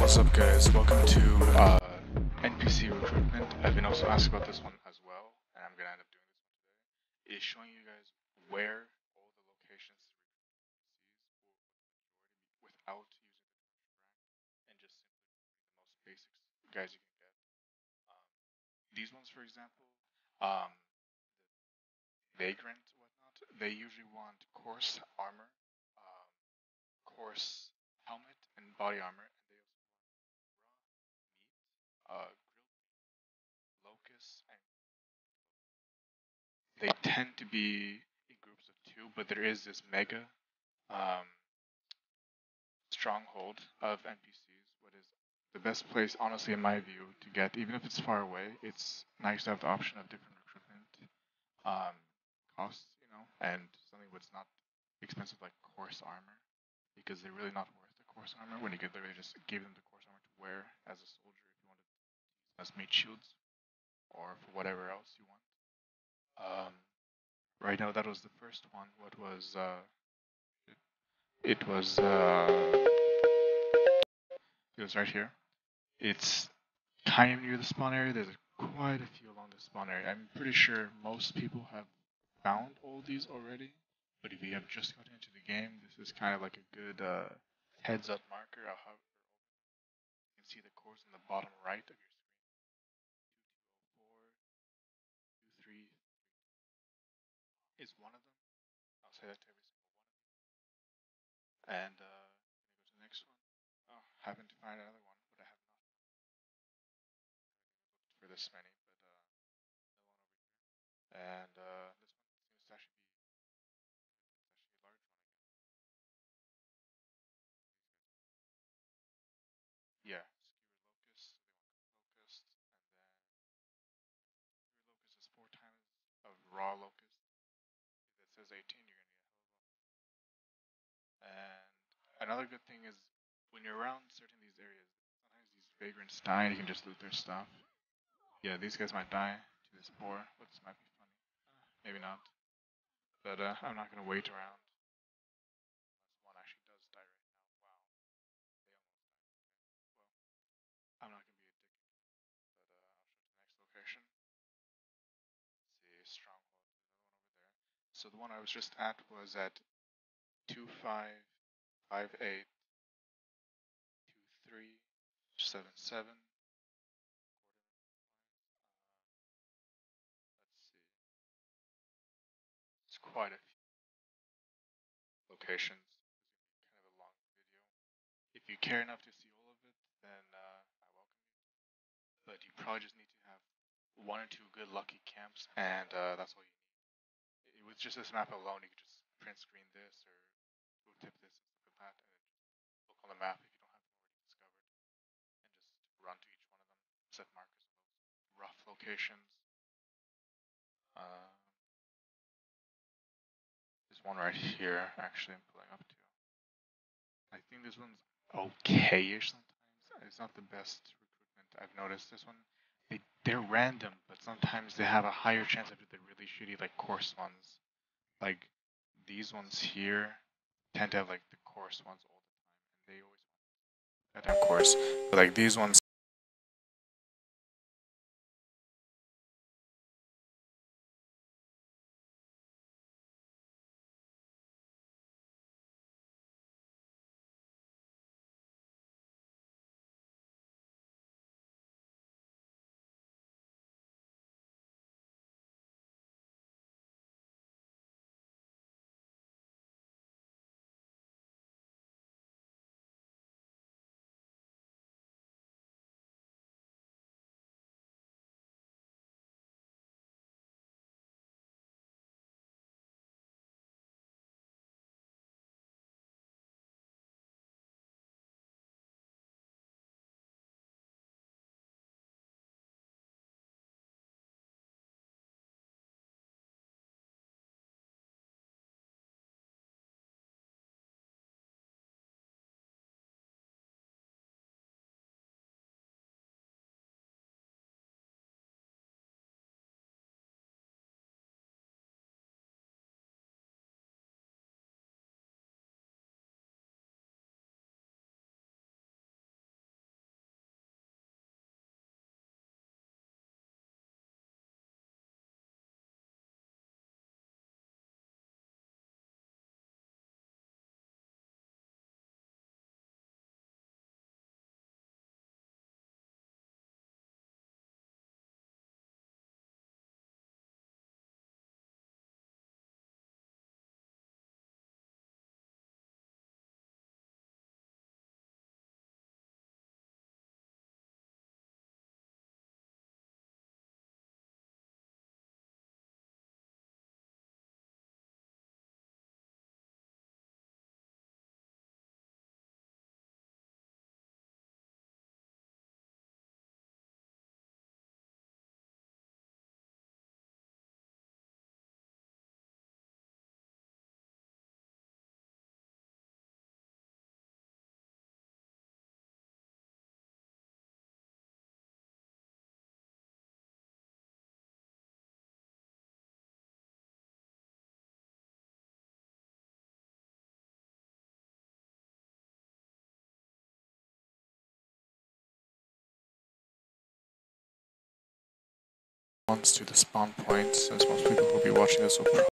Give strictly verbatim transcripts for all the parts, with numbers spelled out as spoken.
What's up, guys? Welcome to uh, N P C Recruitment. I've been also asked about this one as well, and I'm gonna end up doing this one today. It is showing you guys where all the locations to recruit N P Cs without using the rank and just simply the most basics guys you can get. Um, these ones, for example, um, vagrant whatnot, they usually want coarse armor, um, coarse helmet, and body armor, and they also want raw meat, uh, grilled locusts, and they tend to be in groups of two, but there is this mega um, stronghold of N P Cs, what is the best place, honestly, in my view, to get, even if it's far away, it's nice to have the option of different recruitment um, costs, you know, and something that's not expensive like coarse armor, because they're really not worth the coarse armor when you could literally just give them the coarse armor to wear as a soldier if you wanted to use as meat shields or for whatever else you want. Um, right now, that was the first one. What was uh, it, it was uh, it was right here. It's kind of near the spawn area. There's quite a few along the spawn area. I'm pretty sure most people have found all these already. But if you have just gotten into the game, this is kind of like a good uh, heads up marker of how you can see the course in the bottom right of your screen. Four, two, three is one of them. I'll say that to every single one of them. And uh, I'm gonna go to the next one. Oh, happen to find another one, but I have not looked for this many. But uh, and uh, this one seems to actually be it's actually a large one again. Yeah, skewer locust. They want locust, and then skewer locust is four times of raw locust. If it says eighteen, you're gonna get a hell of a lot. And another good thing is when you're around certain these areas, sometimes these vagrants die and you can just loot their stuff. Yeah, these guys might die to this boar, but this might be funny. Maybe not. But uh, I'm not gonna wait around. Unless one actually does die right now. Wow, they almost died. Well, I'm not gonna be a dick, but uh, I'll show you the next location. Let's see, stronghold. There's another one over there. So the one I was just at was at two five five eight two three seven seven. Let's see. It's quite a few locations. It's gonna be kind of a long video. If you care enough to see all of it, then uh, I welcome you. But you probably just need to have one or two good lucky camps, and uh, that's all you need. With just this map alone, you could just print screen this or tooltip this and stuff like that, and then just look on the map if you don't have them already discovered, and just run to each one of them, set markers on those rough locations. Uh, there's one right here, actually, I'm pulling up to. I think this one's okay-ish sometimes. It's not the best recruitment I've noticed. This one, they they're random, but sometimes they have a higher chance of the really shitty like course ones. Like these ones here tend to have like the course ones all the time, and they always want that damn course. But like these ones ones to the spawn point, since most people who will be watching this will probably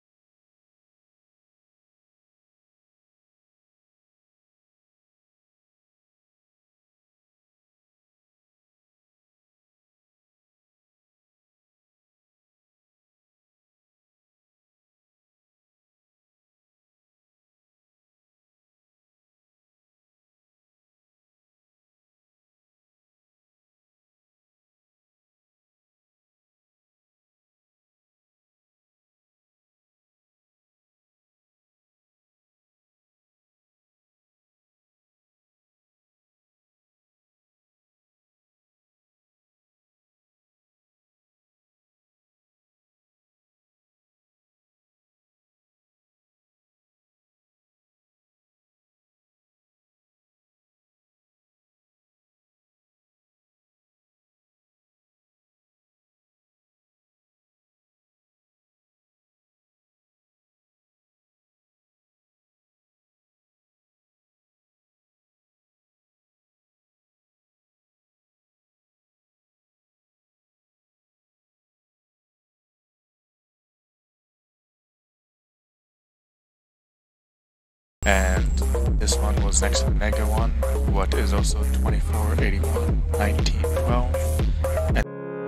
and this one was next to the mega one, what is also twenty-four, eighty-one, nineteen, twelve. And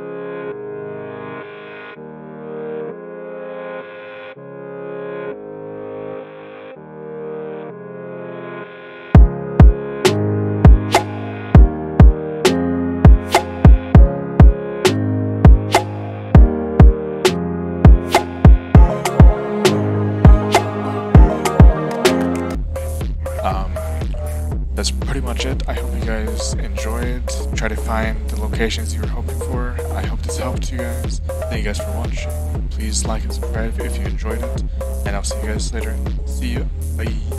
that's pretty much it. I hope you guys enjoyed. Try to find the locations you were hoping for. I hope this helped you guys. Thank you guys for watching. Please like and subscribe if you enjoyed it. And I'll see you guys later. See you. Bye.